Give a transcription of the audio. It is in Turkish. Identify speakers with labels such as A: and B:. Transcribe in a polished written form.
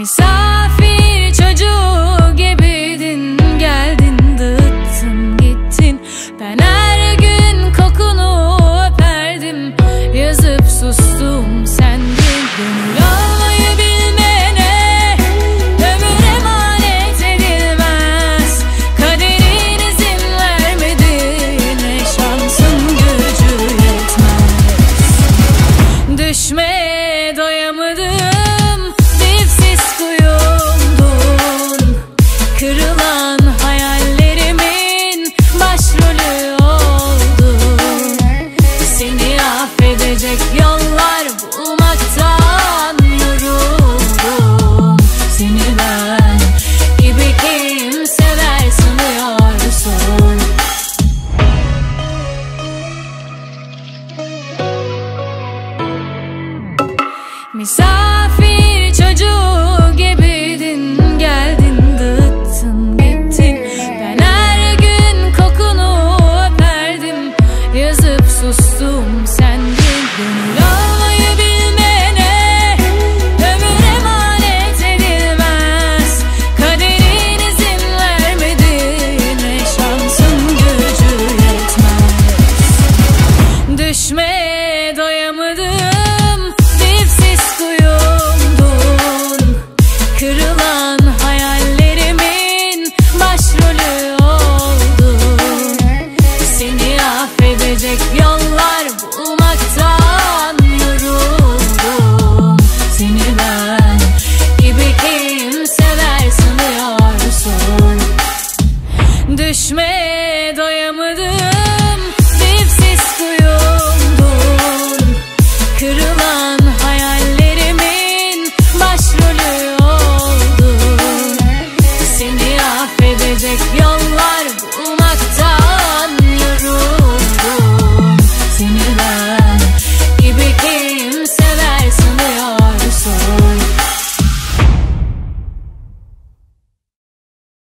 A: Misafir çocuğu gibiydin, geldin dağıttın gittin. Ben her gün kokunu öperdim, yazıp sustum sendin. Gönül almayı bilmene ömür emanet edilmez. Kaderin izin vermedi, ne şansın gücü yetmez. Düşmeye doyamadım, dipsiz kuyumdun. Kırılan hayallerimin başrolü oldun. Seni affedecek yollar bulmaktan yoruldum. Seni ben gibi kim sever sanıyorsun? Misafir çocuğu gibiydin, geldin dağıttın gittin. Ben her gün kokunu öperdim, yazıp sustum sendin. Gönül almayı bilmene ömür emanet edilmez. Kaderin izin vermedi, ne şansın gücü yetmez. Düşmeye doyamadım, dipsiz kuyumdun. Kırılan hayallerimin başrolü oldun. Seni affedecek yollar